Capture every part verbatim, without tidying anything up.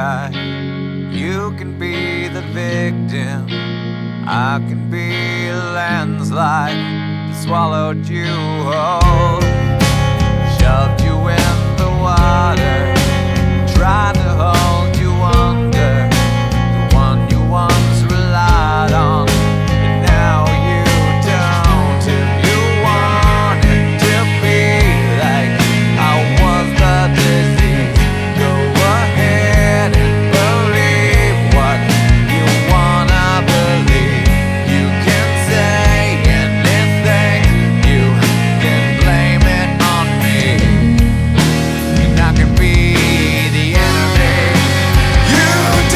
guy. You can be the victim, I can be a landslide that swallowed you whole, shoved you in the water, tried to hold you under, the one you once relied on, and now you don't. If you wanted to be like I was the disease, go ahead and believe what you wanna believe. You can say anything, you can blame it on me, and I can be the enemy you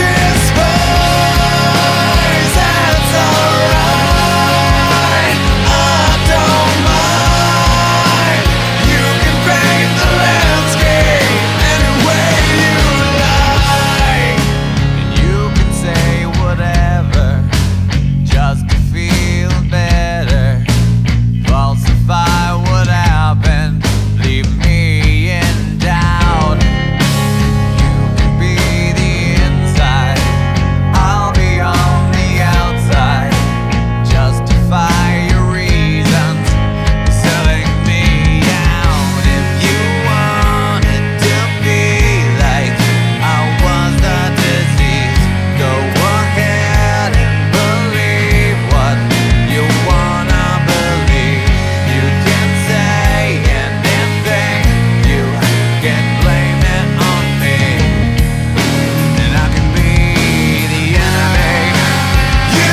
despise. That's alright, I don't mind. You can paint the landscape any way you like, and you can say whatever just to feel better. Falsify what happened, leave me in doubt. You can be the inside, I'll be on the outside. Justify your reasons for selling me out. If you wanted to be like I was the disease, go ahead and believe what you wanna believe. You can say anything, you can blame it on me, and I can be the enemy you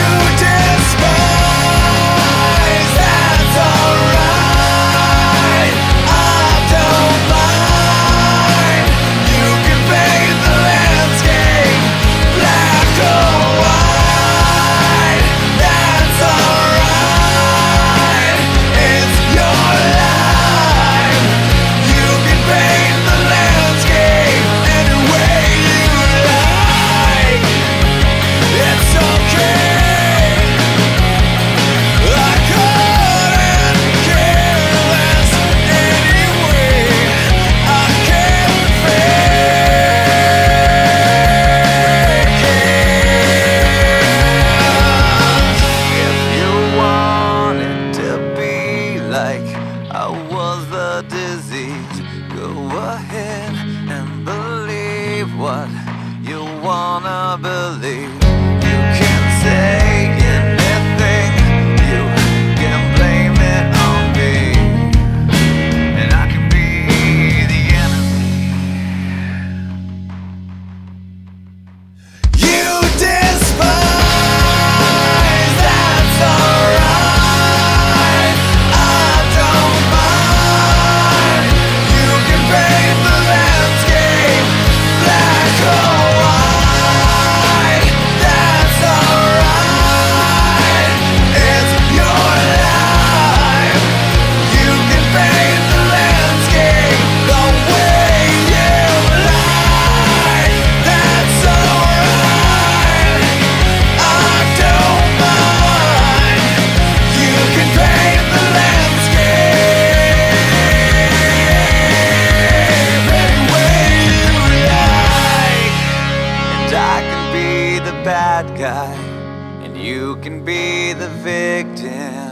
despise. That's alright, I don't mind. You can paint the landscape black or white. That's alright, it's your life. You can paint the landscape any way you like. It's okay, I couldn't care less anyway. I can't fake it. If you wanted to be like I was the disease, go ahead and believe what you wanna believe. You can say anything, you can blame it on me, and I can be the enemy you despise. That's alright, I don't mind. You can paint the landscape black or white. That's alright, it's your life. You can paint the landscape the way you like. That's alright, I don't mind. You can paint the landscape any way you like, and I can be the bad guy, and you can be the victim.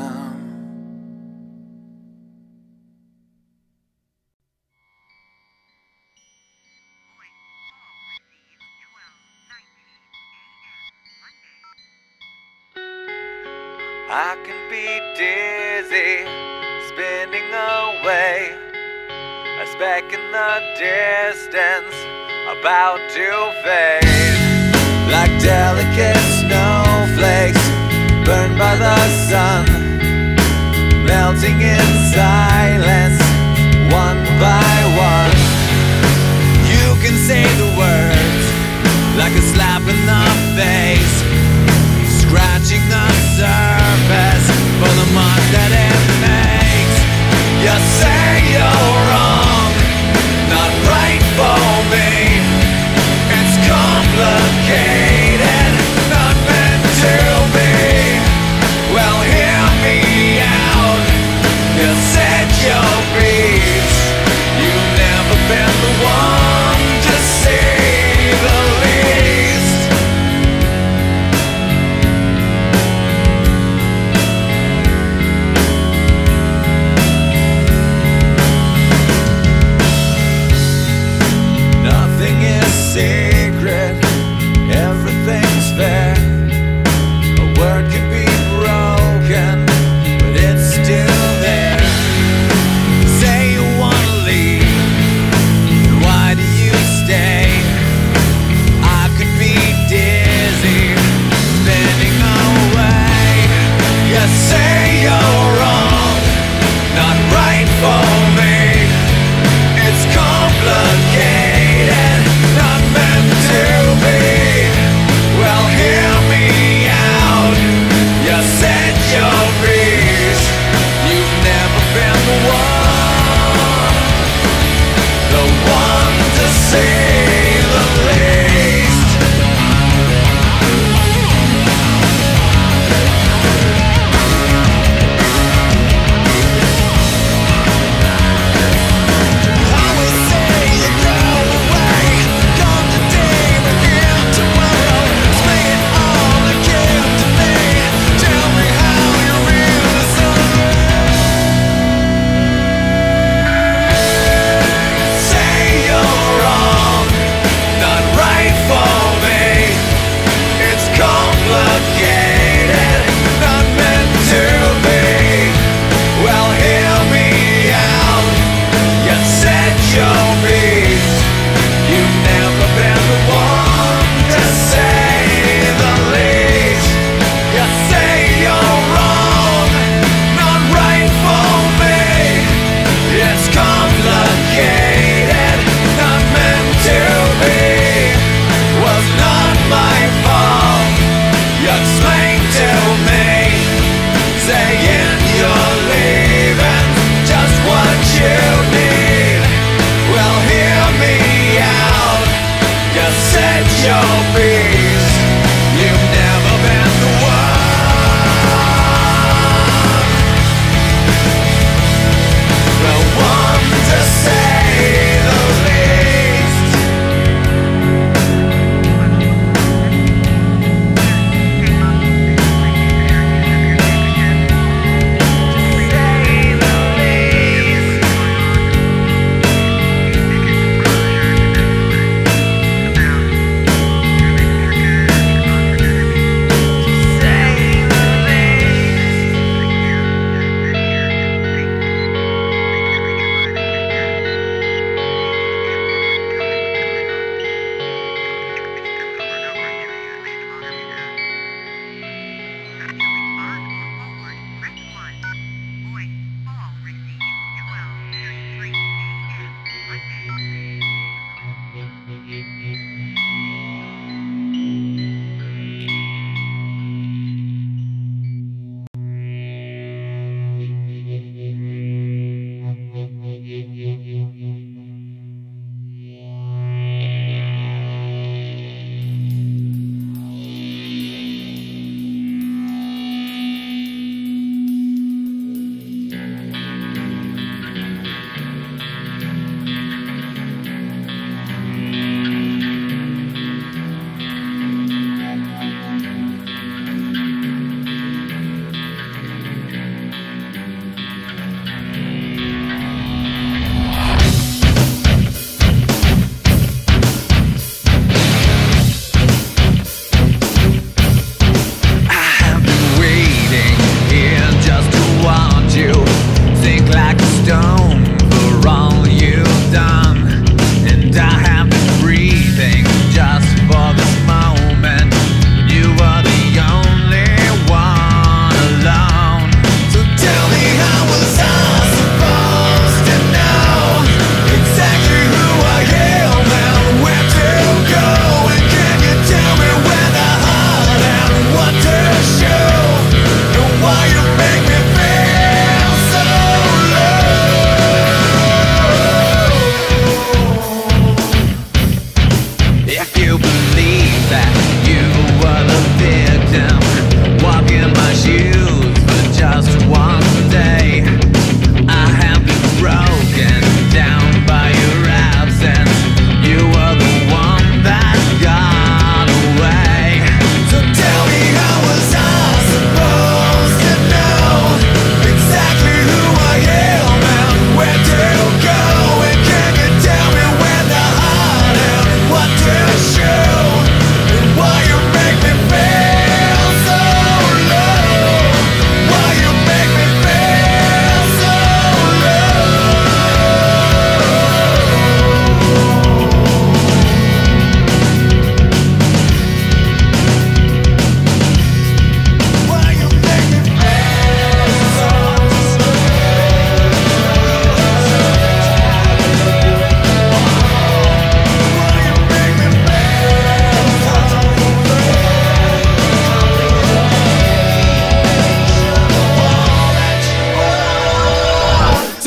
I can be dizzy, spinning away, a speck in the distance, about to fade, like delicate snowflakes burned by the sun, melting in silence, one by one. You can say the words like a slap in the face, scratching the surface for the marks that it makes. You say you're wrong, not right for me. It's complicated, not meant to be. Well, hear me out. You said you'll be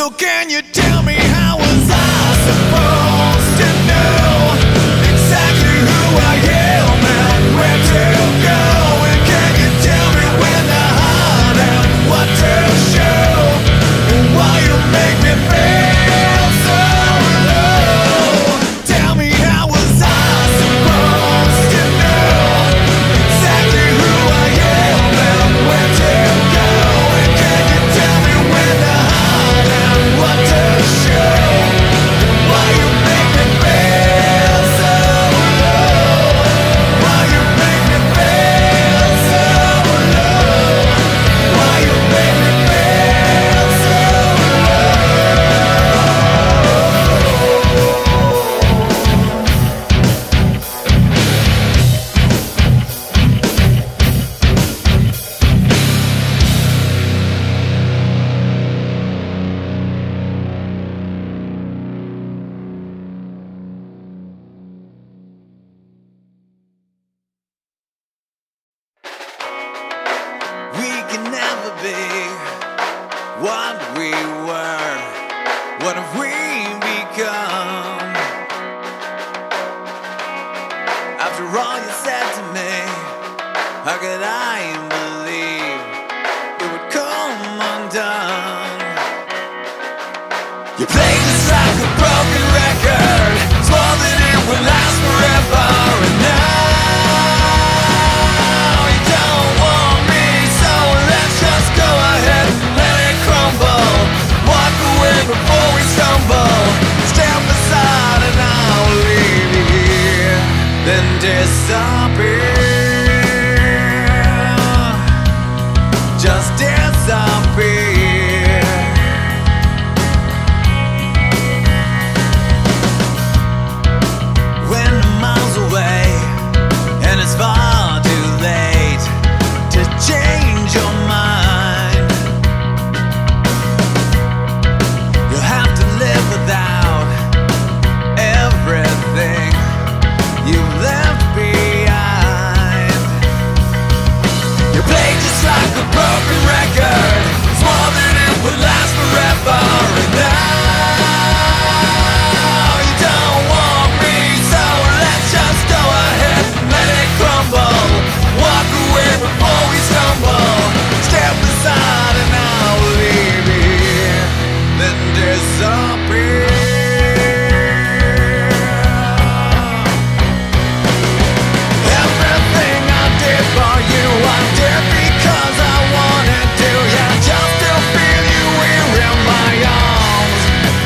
So can you tell me how was I supposed to know exactly who I am and where to go? And can you tell me when to hide and what to show? And why you make me feel so low? Tell me how was I supposed to know exactly who I am and where to go? And can you tell me when to hide and what to show? And why you make me feel so low? Why you make me feel so low? Why you make me feel so low? We can never be what we were. What have we become? After all you said to me, how could I believe it would come undone? You played just like a broken record, swore that it would last forever, and now you don't want me, so let's just go ahead, let it crumble. Walk away before we stumble. Step aside and I'll leave you here, then disappear. Just disappear. When I'm miles away and it's far too late to change your mind, you'll have to live without everything you've left behind. You play just like a broken record, swore that it would last forever, and now you don't want me, so let's just go ahead, let it crumble. Walk away before we stumble. Step aside and I'll leave you here, then disappear. Everything I did for you, I did because I wanted to. Yeah, just to feel you here in my arms.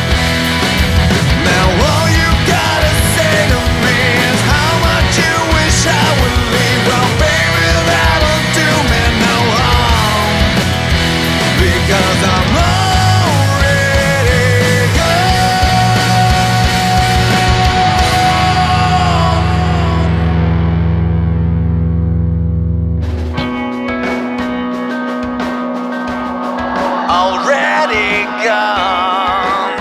Now all you gotta say to me is how much you wish I would leave. Well, baby, that'll do me no harm, because I'm already gone. Already gone.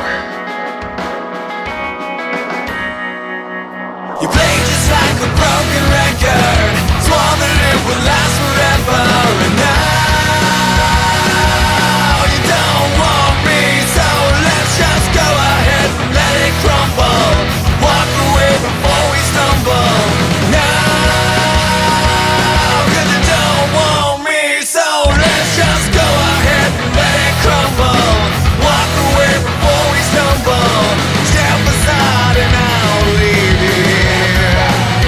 You played just like a broken record, swore that it would last forever, and now you don't want me, so let's just go ahead, let it crumble. Walk away before we stumble. Now, 'cause you don't want me, so let's just go ahead, let it crumble. Walk away before we stumble. Step aside and I'll leave you here.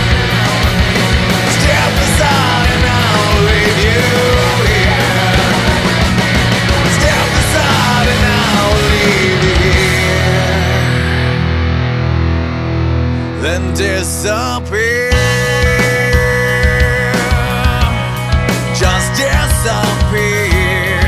Step aside and I'll leave you here. Step aside and I'll leave you here, then disappear. Just disappear.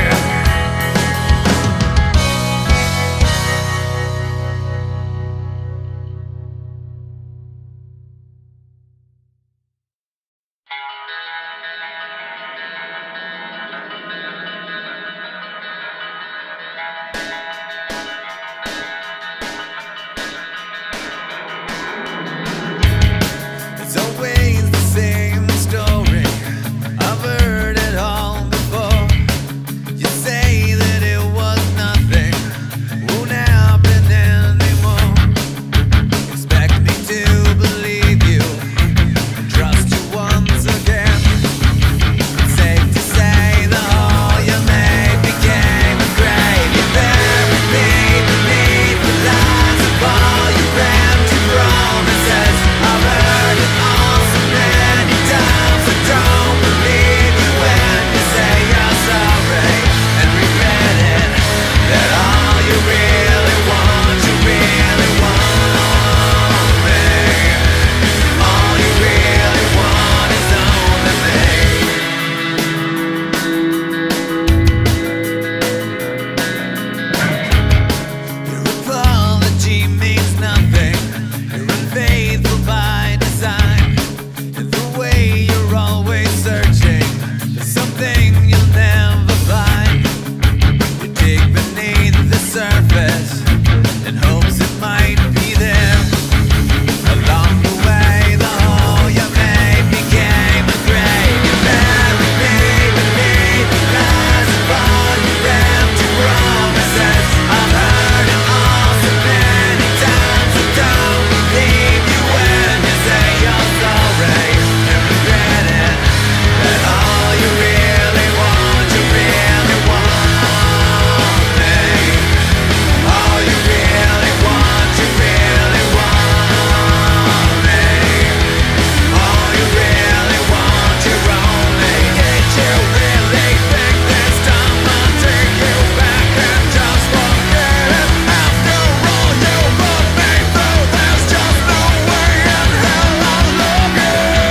surface in hopes it might be there. Along the way, the hole you made became a grave. You buried me beneath the lies upon your empty promises. I've heard it all so many times. I don't believe you when you say you're sorry and regret it. That all you really want, you really want me. All you really want, you really want me. All you really want, you only need. You really think this time I'll take you back and just forget it? After all you put me through, there's just no way in hell I'll love you.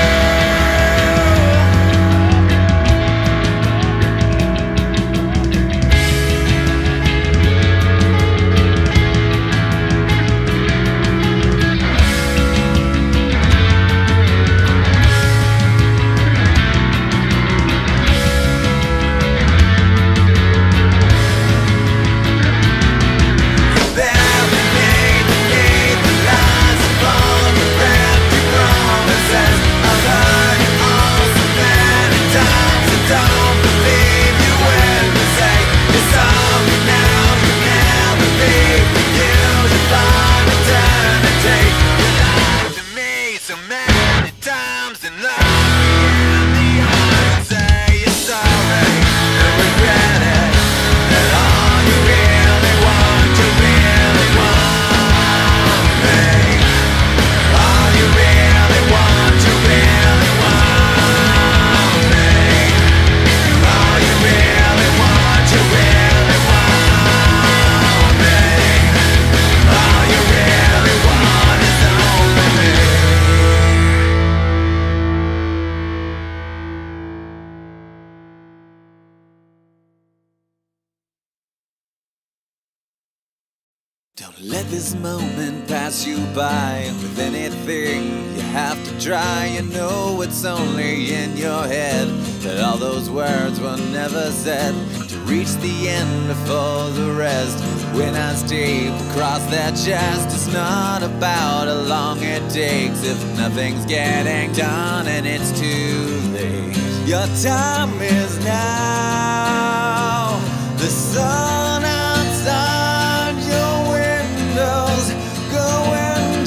Don't let this moment pass you by with anything you have to try. You know it's only in your head that all those words were never said. To reach the end before the rest, when I deep across that chest, it's not about how long it takes if nothing's getting done and it's too late. Your time is now. The sun outside your windows going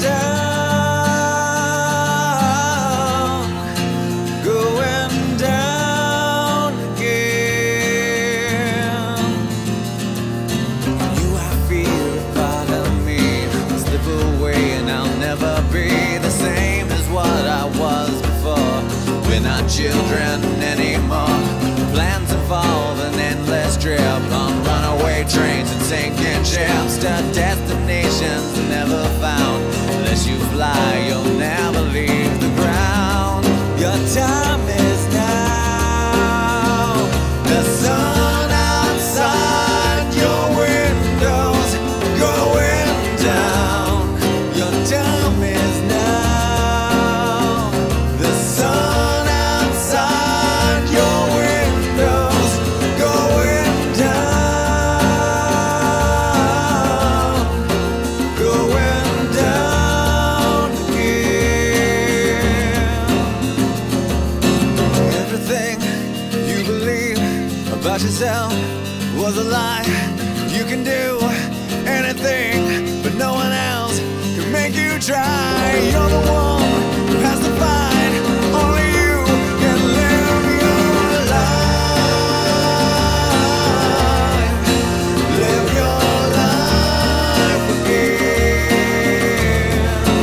down, going down again. You, I feel a part of me slip away, and I'll never be the same as what I was before. We're not children anymore. Plans evolve, an endless trip on runaway trains and sinking ships to destinations never found. Unless you fly, you'll never leave the ground. Your time is now. The sun outside your windows going down. Your time is now. The sun outside your windows going down, going down again. Everything you believe about yourself was a lie. You can do anything, but no one else can make you try. You're the one who has to fight. Only you can live your life. Live your life again.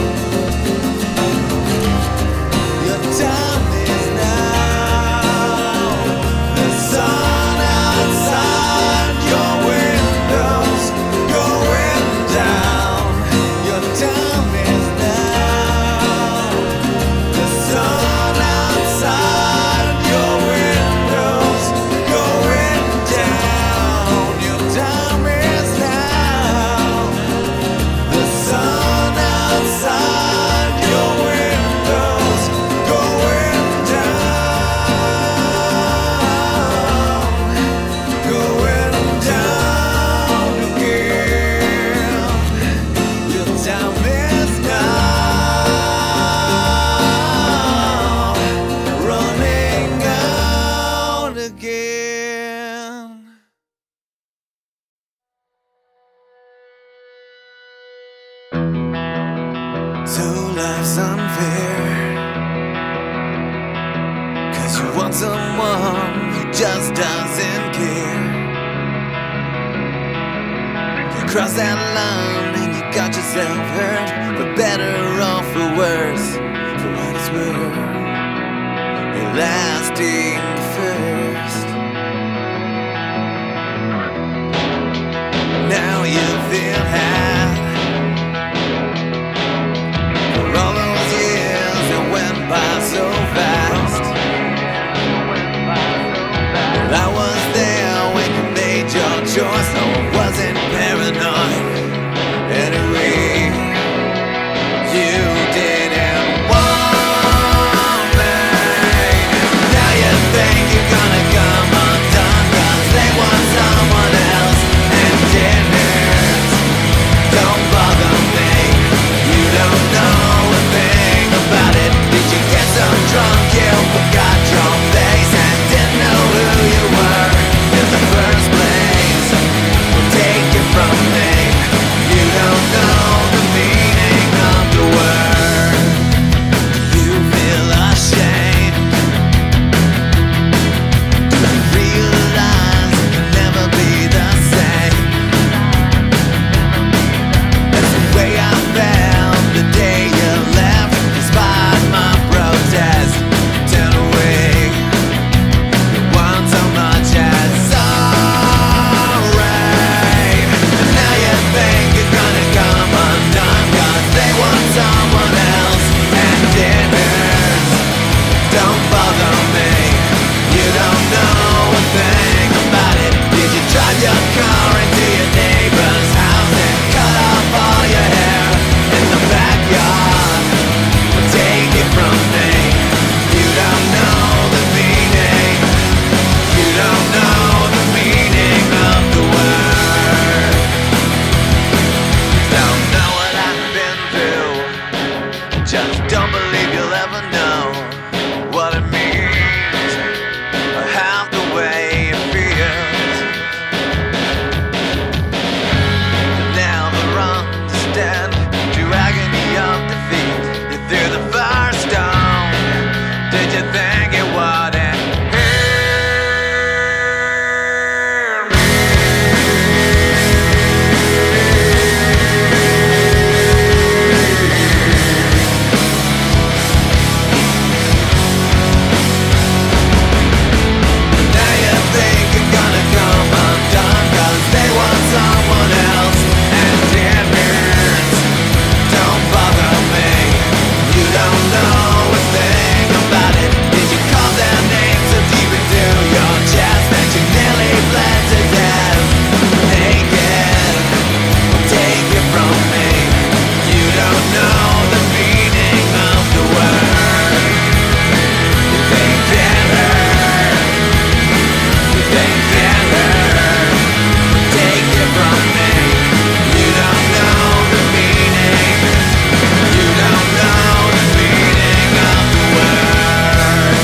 Your time is now. The sun outside your windows going down. Your time is now. The sun crossed that line and you got yourself hurt, for better or for worse, for what it's worth, you're lasting first. Now you feel had for all those years that went by so fast. Well, I was there when you made your choice. No, I wasn't paranoid. Anyway, you didn't want me. Now you think you're gonna come undone, 'cause they want someone else, and it hurts. Don't bother me. You don't know a thing about it. Did you get so drunk you forgot your face and didn't know who you were in the first place? Well, take it from me, you don't know the meaning of the word. You feel ashamed. Do you realize it can never be the same? That's the way I felt the day you left, despite my protest. Turn away, you want so much as sorry. And now you think you're gonna come undone, 'cause they want someone else, and it hurts. Don't bother me, you don't know a thing about it. Did you drive your car into your neighbor's house and cut off all your hair in the backyard? Well, take it from me, you don't know the meaning. You don't know the meaning of the word. Don't know what I've been through. Just don't believe you'll ever know what it means, or half the way it feels. Never understand the agony of defeat. You threw the firestone. Did you think it wouldn't hurt me? Now you think you're gonna come undone, 'cause they want someone else, and it hurts. Don't bother me, you don't know a thing about it. Did you call their names so deep into your chest that you nearly bled to death? Naked, take it from me, you don't know the meaning of the word. You think it hurt, you think it hurt. Take it from me, you don't know the meaning. You don't know the meaning of the word.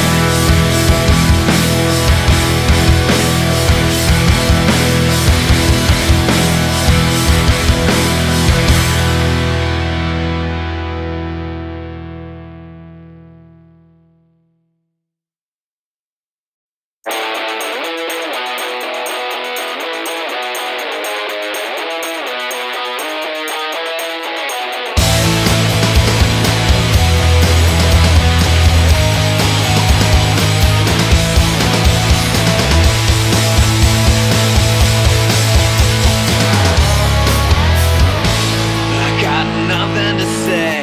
I got nothing to say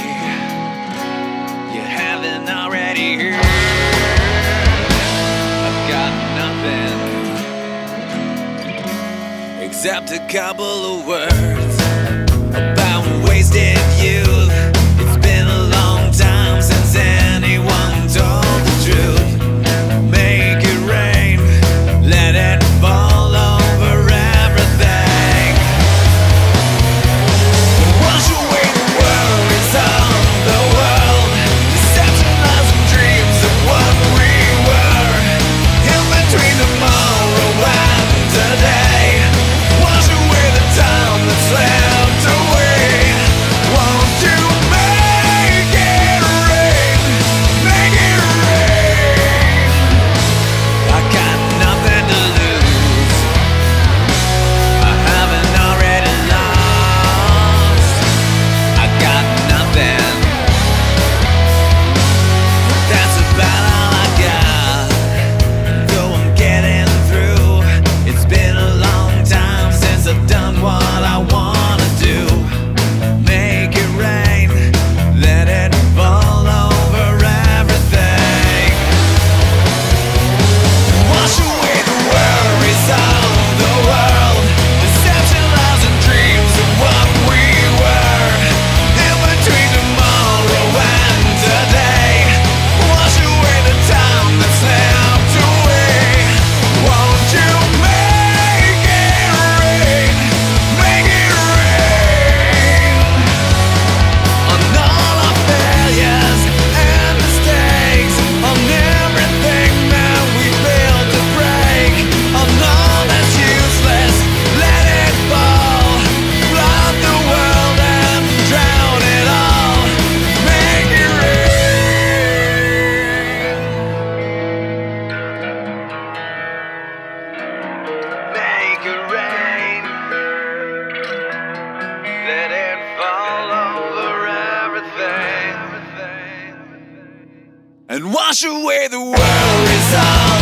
you haven't already heard. I've got nothing except a couple of words about wasted youth. It's been a long time since anyone told the truth. Make it rain, let it fall over everything. Wash away the worries of the world, deception, lies and dreams of what we were. In between tomorrow and today, wash away the time that slipped away. wash away the worries all